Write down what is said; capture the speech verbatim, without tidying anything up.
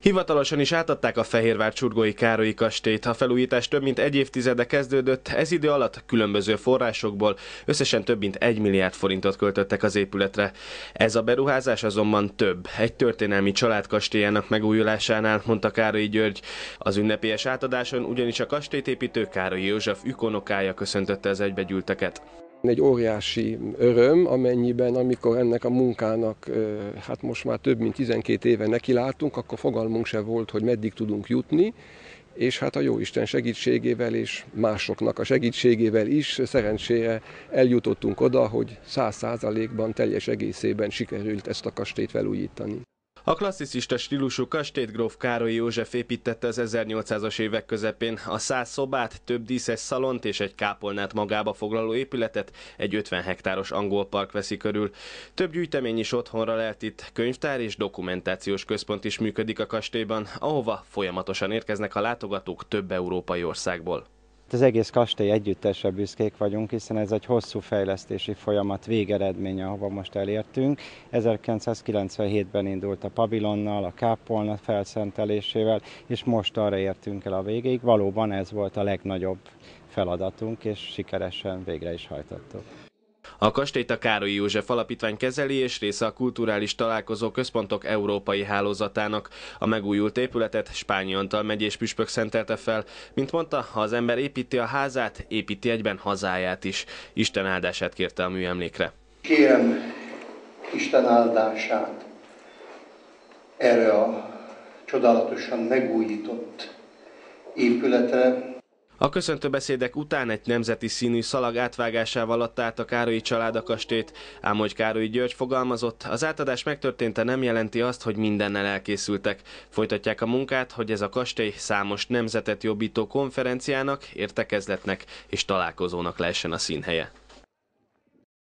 Hivatalosan is átadták a Fehérvár Csurgói Károlyi kastélyt. A felújítás több mint egy évtizede kezdődött, ez idő alatt különböző forrásokból összesen több mint egy milliárd forintot költöttek az épületre. Ez a beruházás azonban több. Egy történelmi család kastélyának megújulásánál, mondta Károlyi György. Az ünnepélyes átadáson ugyanis a kastélyt építő Károlyi József ükunokája köszöntötte az egybegyűlteket. Egy óriási öröm, amennyiben amikor ennek a munkának hát most már több mint tizenkét éve nekiláttunk, akkor fogalmunk se volt, hogy meddig tudunk jutni, és hát a Jóisten segítségével és másoknak a segítségével is szerencsére eljutottunk oda, hogy száz százalékban teljes egészében sikerült ezt a kastélyt felújítani. A klasszicista stílusú kastélyt gróf Károlyi József építtette az ezernyolcszázas évek közepén. A száz szobát, több díszes szalont és egy kápolnát magába foglaló épületet egy ötven hektáros angol park veszi körül. Több gyűjtemény is otthonra lelt itt, könyvtár és dokumentációs központ is működik a kastélyban, ahova folyamatosan érkeznek a látogatók több európai országból. Az egész kastély együttesre büszkék vagyunk, hiszen ez egy hosszú fejlesztési folyamat végeredménye, ahova most elértünk. ezerkilencszázkilencvenhétben indult a pavilonnal, a kápolna felszentelésével, és most arra értünk el a végéig. Valóban ez volt a legnagyobb feladatunk, és sikeresen végre is hajtottuk. A kastélyt a Károlyi József Alapítvány kezeli, és része a kulturális találkozó központok európai hálózatának. A megújult épületet Spányi Antal megyés püspök szentelte fel. Mint mondta, ha az ember építi a házát, építi egyben hazáját is. Isten áldását kérte a műemlékre. Kérem Isten áldását erre a csodálatosan megújított épületre. A köszöntőbeszédek után egy nemzeti színű szalag átvágásával adta át a Károlyi család a kastélyt, ám hogy Károlyi György fogalmazott, az átadás megtörténte nem jelenti azt, hogy mindennel elkészültek. Folytatják a munkát, hogy ez a kastély számos nemzetet jobbító konferenciának, értekezletnek és találkozónak lehessen a színhelye.